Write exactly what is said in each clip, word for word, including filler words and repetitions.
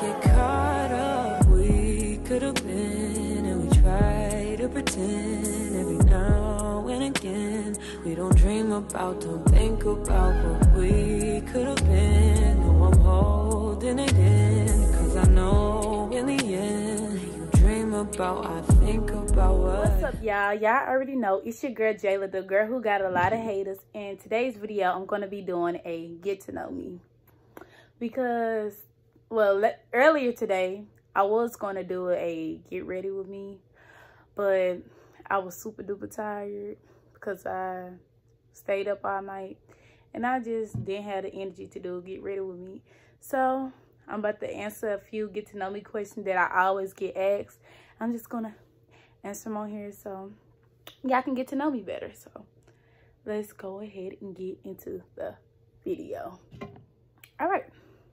get caught up. We could have been, and we try to pretend every now and again. We don't dream about, don't think about what we could have been. No, I'm holding it in, cause I know in the end, you dream about, I think about what. What's up, y'all? Y'all already know it's your girl Jayla, the girl who got a lot of haters. In today's video, I'm gonna be doing a get to know me. Because, well, let, earlier today, I was gonna do a get ready with me, but I was super duper tired because I stayed up all night and I just didn't have the energy to do a get ready with me. So I'm about to answer a few get to know me questions that I always get asked. I'm just gonna answer them on here so y'all can get to know me better. So let's go ahead and get into the video. All right.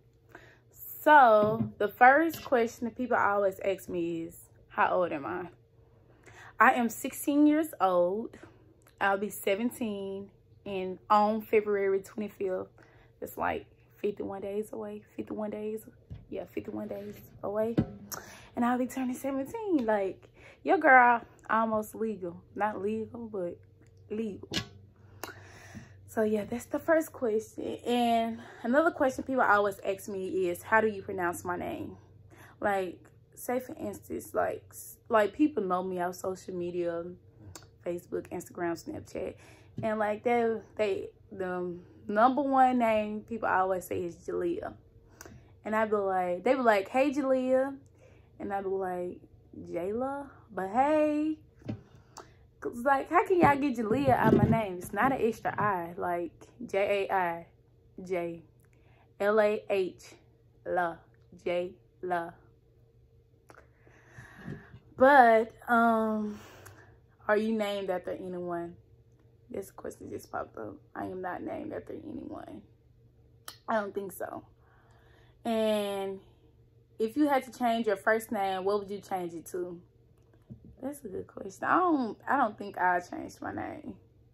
So the first question that people always ask me is, how old am I? I am sixteen years old. I'll be seventeen in on February twenty-fifth. It's like fifty-one days away. fifty-one days. Yeah, fifty-one days away. And I'll be turning seventeen. Like, your girl almost legal. Not legal, but legal. So yeah, that's the first question. And another question people always ask me is, how do you pronounce my name? Like, say for instance, like like people know me on social media, Facebook, Instagram, Snapchat, and like they they the number one name people always say is Jalea. And I be like, they be like, hey Jalea, and I be like, Jayla, but hey. Cause like, how can y'all get Jalea out of my name? It's not an extra I, like J A I, J, L A H, La, J, La. But, um, are you named after anyone? This question just popped up. I am not named after anyone. I don't think so. And if you had to change your first name, what would you change it to? That's a good question. I don't I don't think I'll change my name.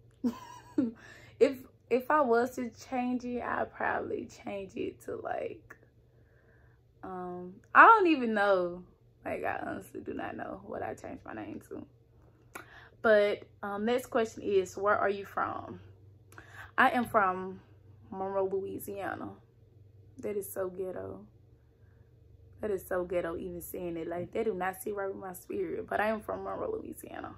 if if I was to change it, I'd probably change it to like um I don't even know. Like, I honestly do not know what I changed my name to. But um next question is, where are you from? I am from Monroe, Louisiana. That is so ghetto. That is so ghetto even saying it. Like, they do not sit right with my spirit. But I am from Monroe, Louisiana.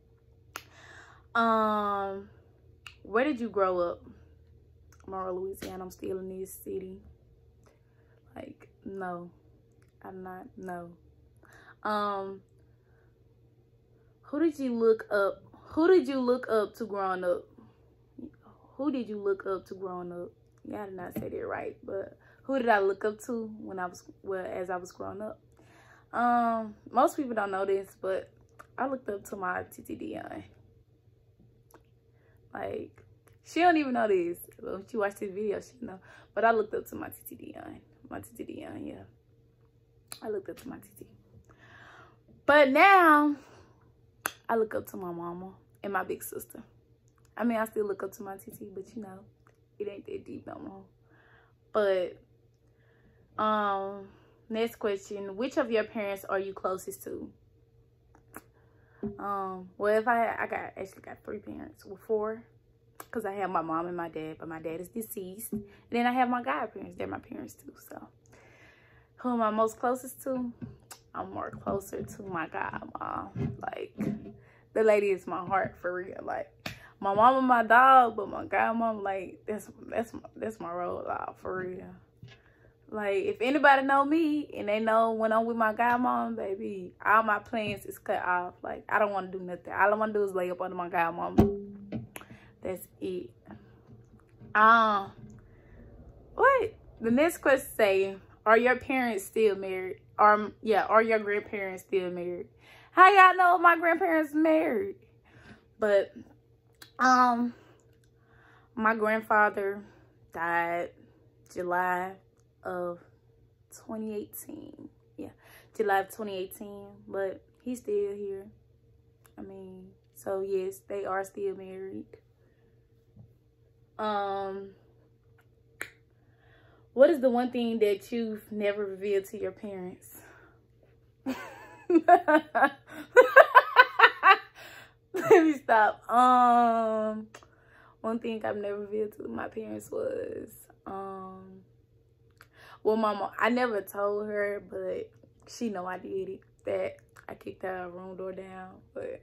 Um, where did you grow up? Monroe, Louisiana. I'm still in this city. Like, no. I'm not. No. Um, who did you look up? Who did you look up to growing up? Who did you look up to growing up? Yeah, I did not say that right, but who did I look up to when I was, well, as I was growing up? Um, most people don't know this, but I looked up to my Titi Dion. Like, she don't even know this. But when she watched this video, she know. But I looked up to my Titi Dion. My Titi Dion, yeah. I looked up to my Titi. But now, I look up to my mama and my big sister. I mean, I still look up to my Titi, but you know, it ain't that deep no more. But Um, next question, which of your parents are you closest to? Um, well, if I, I got, actually got three parents, well, four, because I have my mom and my dad, but my dad is deceased. And then I have my godparents, they're my parents too, so. Who am I most closest to? I'm more closer to my godmom. Like, the lady is my heart, for real. Like, my mom and my dog, but my godmom, like, that's, that's, that's my role, uh, for real. Like, if anybody know me and they know when I'm with my godmom, baby, all my plans is cut off. Like, I don't want to do nothing. All I want to do is lay up under my godmom. That's it. Um, what? The next question say, are your parents still married? Or, yeah, are your grandparents still married? How y'all know my grandparents married? But, um, my grandfather died July of twenty eighteen. Yeah, July of twenty eighteen, but he's still here. I mean, so yes, they are still married. Um What is the one thing that you've never revealed to your parents? Let me stop. Um, one thing I've never revealed to my parents was, um, well, mama, I never told her, but she know I did it, that I kicked her room door down. But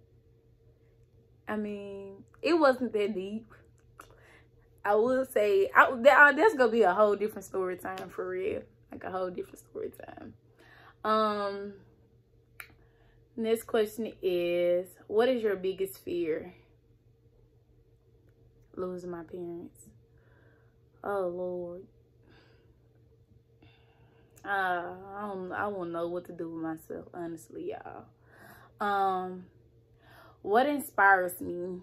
I mean, it wasn't that deep. I would say I, that, that's gonna be a whole different story time for real, like a whole different story time. Um, next question is, what is your biggest fear? Losing my parents. Oh Lord. Uh, I don't. I won't know what to do with myself, honestly, y'all. Um, what inspires me?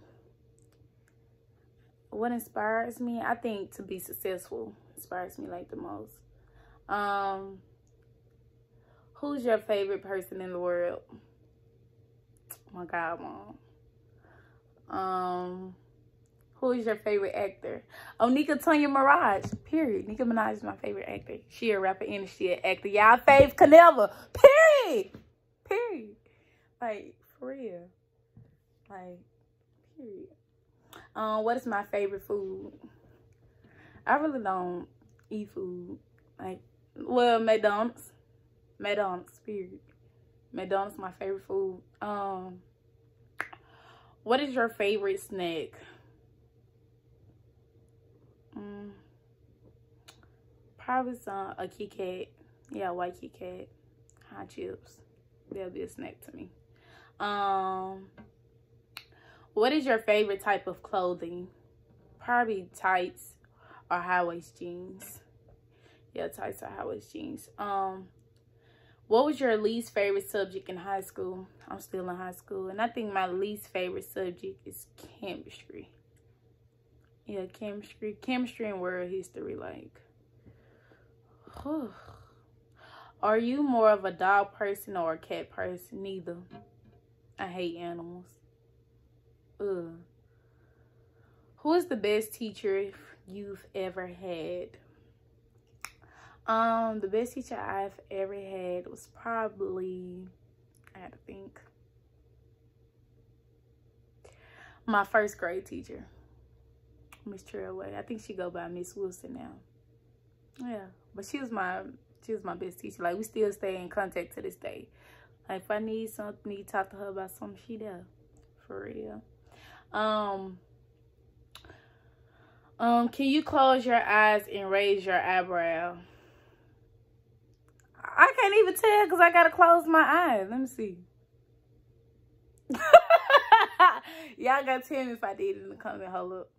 What inspires me? I think to be successful inspires me like the most. Um, who's your favorite person in the world? Oh my God, Mom. Um, who is your favorite actor? Oh, Nika Tonya Mirage. Period. Nicki Minaj is my favorite actor. She a rapper and she an actor. Y'all fave Caneva. Period. Period. Like, for real. Like, period. Um, what is my favorite food? I really don't eat food. Like, well, McDonald's. McDonald's, period. McDonald's my favorite food. Um, what is your favorite snack? Mm, probably some a Kit Kat. Yeah, white Kit Kat. Hot chips. That'll be a snack to me. Um, what is your favorite type of clothing? Probably tights or high-waist jeans. Yeah, tights or high-waist jeans. Um, what was your least favorite subject in high school? I'm still in high school, and I think my least favorite subject is chemistry. Yeah, chemistry. Chemistry and world history, like. Whew. Are you more of a dog person or a cat person? Neither. I hate animals. Ugh. Who is the best teacher you've ever had? Um, the best teacher I've ever had was probably, I had to think, my first grade teacher, Miss Trailway. I think she go by Miss Wilson now. Yeah, but she was my she was my best teacher. Like, we still stay in contact to this day. Like, if I need something, need to talk to her about something, she there, for real. Um, um, can you close your eyes and raise your eyebrow? I can't even tell because I gotta close my eyes. Let me see. Y'all gotta tell me if I did it in the comment. Hold up.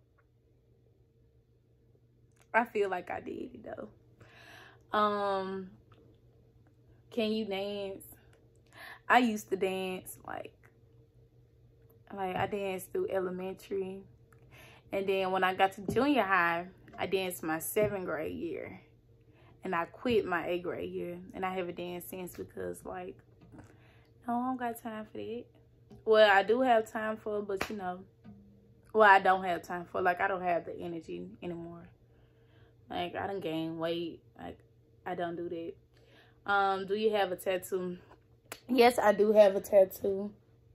I feel like I did it though. Um, can you dance? I used to dance like, like I danced through elementary, and then when I got to junior high, I danced my seventh grade year, and I quit my eighth grade year, and I haven't danced since because, like, no, I don't got time for that. Well, I do have time for it, but you know, well, I don't have time for it. Like, I don't have the energy anymore. Like, I done gained weight. Like, I don't do that. Um, do you have a tattoo? Yes, I do have a tattoo.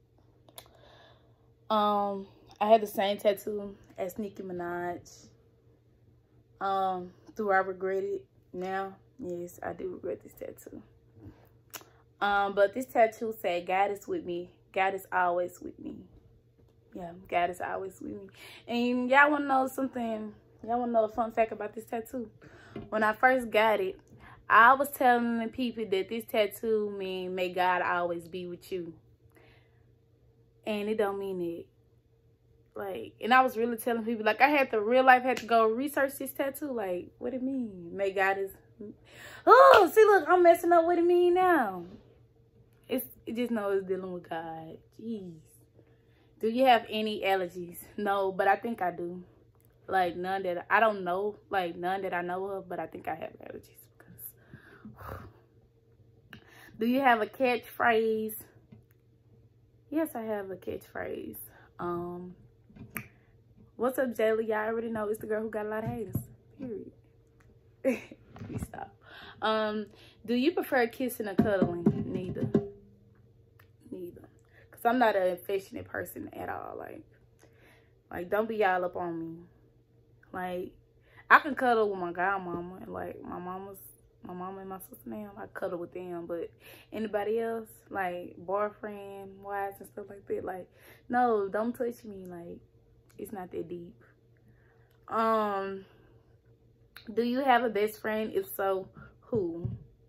Um, I had the same tattoo as Nicki Minaj. Um, do I regret it now? Yes, I do regret this tattoo. Um, but this tattoo said, God is with me. God is always with me. Yeah, God is always with me. And y'all want to know something? Y'all want to know a fun fact about this tattoo? When I first got it, I was telling the people that this tattoo mean, may God always be with you. And it don't mean it. Like, and I was really telling people, like, I had to, real life, had to go research this tattoo. Like, what it mean? May God is, oh, see, look, I'm messing up what it mean now. It's, it just know it's dealing with God. Jeez. Do you have any allergies? No, but I think I do. Like, none that, I don't know, like, none that I know of, but I think I have allergies. Because, do you have a catchphrase? Yes, I have a catchphrase. Um, what's up, Jayla? Y'all already know it's the girl who got a lot of haters. Period. You stop. Um, do you prefer kissing or cuddling? Neither. Neither. Cause I'm not an affectionate person at all. Like, like don't be all up on me. Like, I can cuddle with my godmama and like my mama's, my mama and my sister now. I cuddle with them, but anybody else, like boyfriend, wives and stuff like that, like, no, don't touch me. Like, it's not that deep. Um, do you have a best friend? If so, who?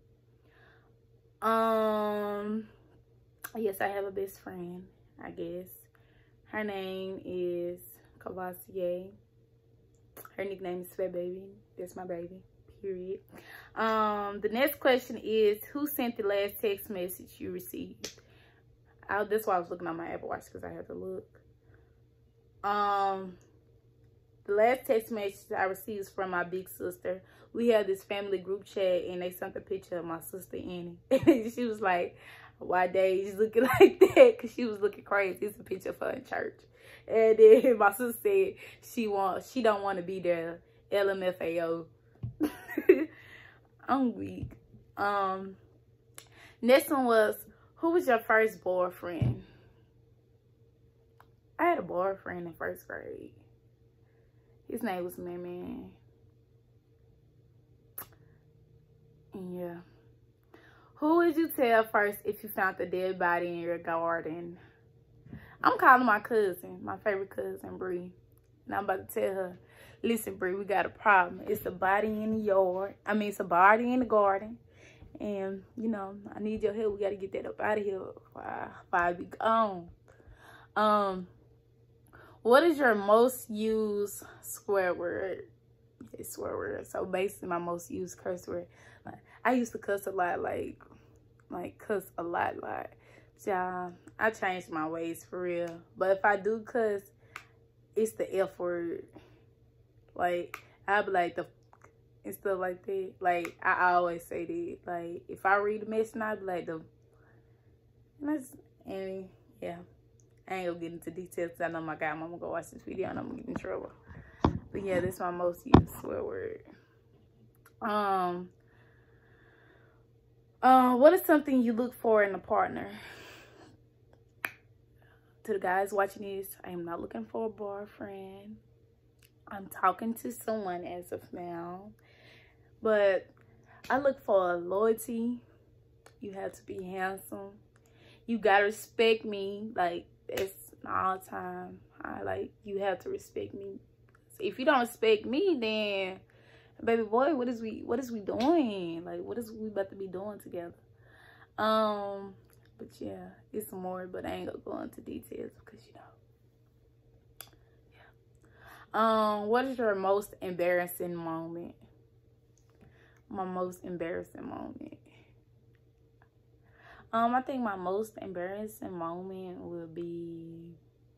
Um, yes, I have a best friend, I guess. Her name is Cavassier. Her nickname is Sweat Baby. That's my baby, period. Um, the next question is, who sent the last text message you received? I, that's why I was looking on my Apple Watch, because I had to look. Um, the last text message I received was from my big sister. We had this family group chat, and they sent a picture of my sister Annie. And she was like, why Daisy looking like that? Because she was looking crazy. It's a picture of her in church. And then my sister said she want, she don't want to be there. L M F A O. I'm weak. Um, next one was, who was your first boyfriend? I had a boyfriend in first grade. His name was Man Man. And yeah. Who would you tell first if you found the dead body in your garden? I'm calling my cousin, my favorite cousin, Bree. And I'm about to tell her, listen, Bree, we got a problem. It's a body in the yard. I mean, it's a body in the garden. And, you know, I need your help. We got to get that up out of here while I be gone. Um, what is your most used swear word? It's swear word. So basically, my most used curse word. Like, I used to cuss a lot, like, like cuss a lot, lot. Yeah, I changed my ways for real. But if I do cuss, it's the F word. Like, I be like the and stuff like that. Like, I always say that. Like, if I read a message, I be like the. And, and yeah, I ain't gonna get into details because I know my godmama gonna watch this video and I'm gonna get in trouble. But yeah, that's my most used swear word. Um. Uh, what is something you look for in a partner? To the guys watching this, I am not looking for a boyfriend. I'm talking to someone as of now. But I look for loyalty. You have to be handsome. You gotta respect me. Like, it's all the time. I like, you have to respect me. If you don't respect me, then baby boy, what is we what is we doing? Like, what is we about to be doing together? Um, but yeah, it's more, but I ain't gonna go into details because, you know. Yeah. Um, what is your most embarrassing moment? My most embarrassing moment. Um, I think my most embarrassing moment would be,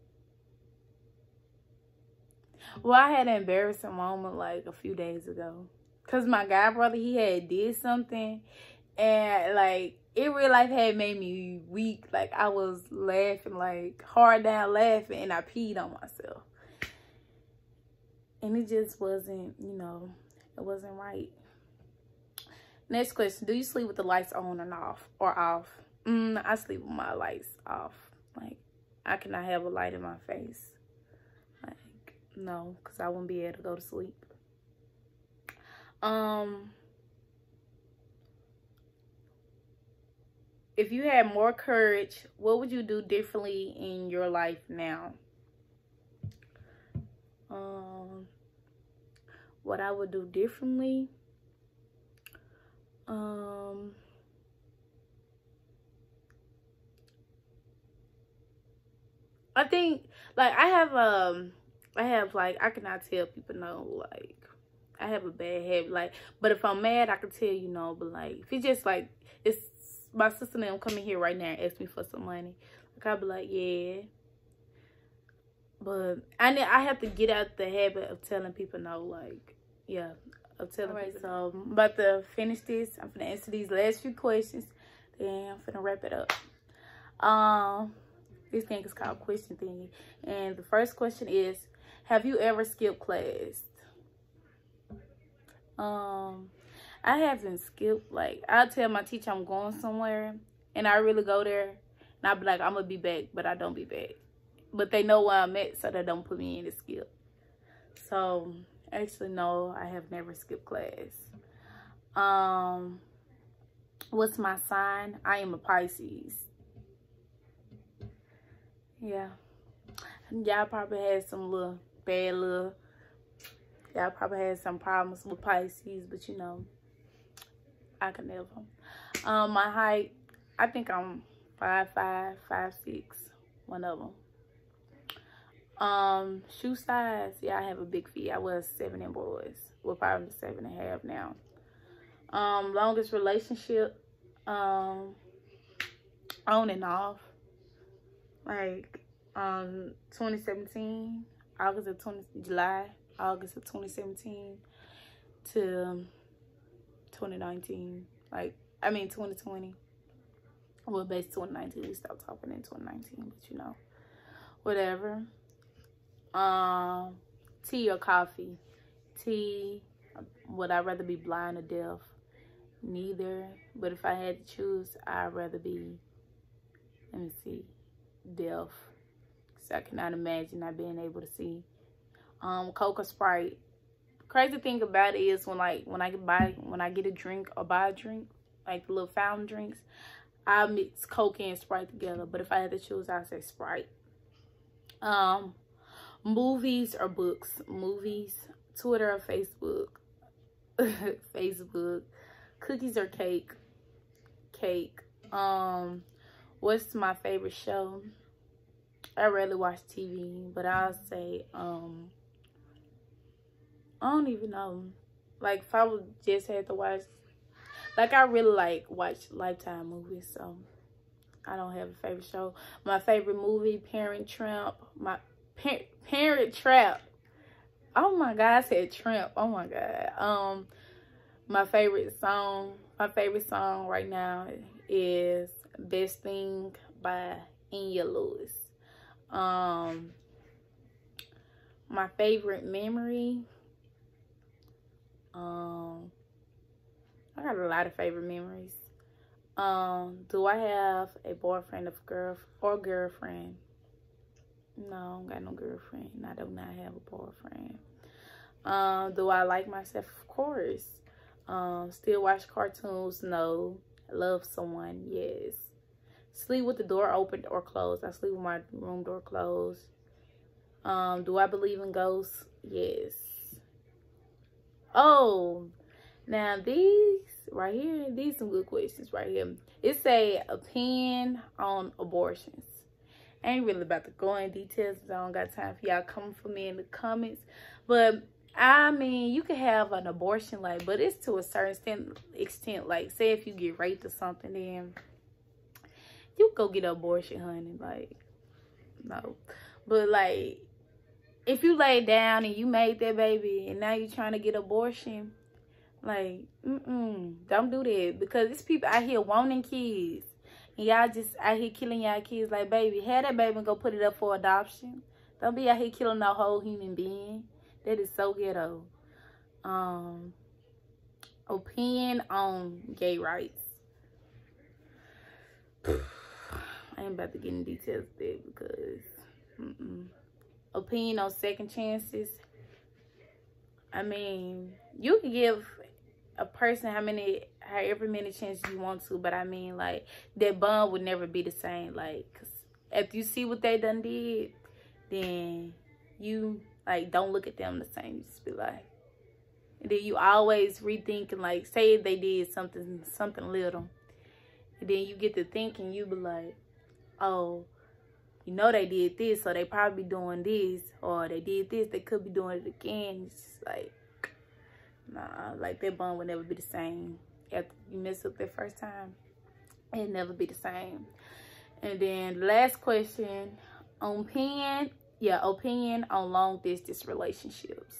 well, I had an embarrassing moment like a few days ago. Cause my god brother, he had did something, and like it real life had made me weak. Like, I was laughing, like hard down laughing, and I peed on myself. And it just wasn't, you know, it wasn't right. Next question: do you sleep with the lights on and off or off? Mm, I sleep with my lights off. Like, I cannot have a light in my face. Like, no, because I wouldn't be able to go to sleep. Um, if you had more courage, what would you do differently in your life now? Um, what I would do differently? Um, I think, like, I have, um, I have, like, I cannot tell people no, like, I have a bad habit, like, but if I'm mad, I can tell you no, but, like, if it's just, like, it's, my sister and them coming here right now and ask me for some money, like, I'll be like, yeah, but I, I have to get out the habit of telling people no, like, yeah, of telling right, people. So, I'm about to finish this, I'm gonna answer these last few questions, then I'm gonna wrap it up. Um, this thing is called question thingy, and the first question is, have you ever skipped class? Um, I haven't skipped. Like, I'll tell my teacher I'm going somewhere, and I really go there, and I'll be like, I'm going to be back, but I don't be back. But they know where I'm at, so they don't put me in to skip. So, actually, no, I have never skipped class. Um, what's my sign? I am a Pisces. Yeah. Y'all probably had some little bad little, y'all probably had some problems with Pisces, but you know, I can never. Um, my height, I think I'm five five, five six, one of them. Um, shoe size, yeah, I have a big feet. I was seven in boys. We're probably seven and a half now. Um, longest relationship, um, on and off, like, um, twenty seventeen, August of twenty, July, August of twenty seventeen to um, twenty nineteen, like, I mean, twenty twenty. Well, basically twenty nineteen, we stopped talking in twenty nineteen, but you know, whatever. Um, tea or coffee? Tea. Would I rather be blind or deaf? Neither. But if I had to choose, I'd rather be, let me see, deaf. So I cannot imagine not being able to see. Um, Coke or Sprite. Crazy thing about it is when like when I get buy when I get a drink or buy a drink, like the little fountain drinks, I mix Coke and Sprite together. But if I had to choose, I'd say Sprite. Um, movies or books? Movies. Twitter or Facebook? Facebook. Cookies or cake? Cake. Um, what's my favorite show? I rarely watch T V, but I'll say, um, I don't even know. Like, if I would just had to watch, like, I really like watch Lifetime movies, so I don't have a favorite show. My favorite movie, Parent Trap. My par Parent Trap. Oh my God, I said Tramp. Oh my God. Um, my favorite song, my favorite song right now is Best Thing by Enya Lewis. Um, my favorite memory. Um, I got a lot of favorite memories. Um, do I have a boyfriend of girl or girlfriend? No, I don't got no girlfriend. I do not have a boyfriend. Um, do I like myself? Of course. Um, still watch cartoons? No. Love someone? Yes. Sleep with the door open or closed? I sleep with my room door closed. Um, do I believe in ghosts? Yes. Oh, now these right here, these some good questions right here. It say opinion on abortions. I ain't really about to go in details because I don't got time for y'all coming for me in the comments. But I mean, you can have an abortion, like, but it's to a certain extent. extent. Like, say if you get raped or something, then you go get an abortion, honey. Like, no. But like, if you lay down and you made that baby and now you're trying to get abortion, like, mm-mm, don't do that. Because it's people out here wanting kids. And y'all just out here killing y'all kids. Like, baby, have that baby and go put it up for adoption. Don't be out here killing no whole human being. That is so ghetto. Um, opinion on gay rights. I ain't about to get in details of that because, mm-mm. Opinion on second chances. I mean, you can give a person how many, however many chances you want to, but I mean, like, that bond would never be the same. Like, cause if you see what they done did, then you, like, don't look at them the same. You just be like, and then you always rethinking, like, say they did something, something little, and then you get to thinking, you be like, oh, you know they did this, so they probably doing this, or they did this, they could be doing it again. It's just like, nah, like, that bond would never be the same. After you mess up that first time, it'll never be the same. And then the last question, opinion, yeah, opinion on long distance relationships.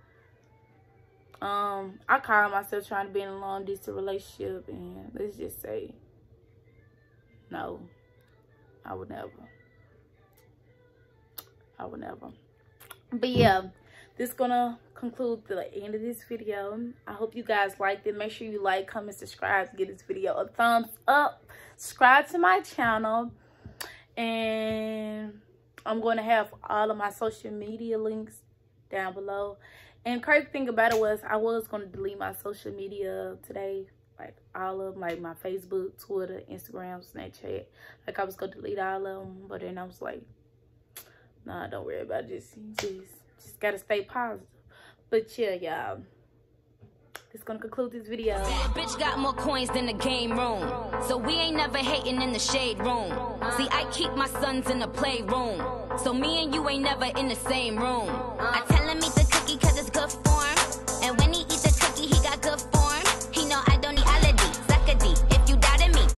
Um, I call myself trying to be in a long distance relationship, and let's just say, no, I would never. I would never. But yeah, this is gonna conclude the end of this video. I hope you guys liked it. Make sure you like, comment, subscribe, give this video a thumbs up, subscribe to my channel, and I'm going to have all of my social media links down below. And crazy thing about it was I was going to delete my social media today, like all of them, like my Facebook, Twitter, Instagram, Snapchat. Like I was going to delete all of them, but then I was like, nah, don't worry about it. Just, just, just got to stay positive. But yeah, y'all, this gonna conclude this video. See, a bitch got more coins than the game room, so we ain't never hating in the shade room. See, I keep my sons in the playroom, so me and you ain't never in the same room. I tell him meet the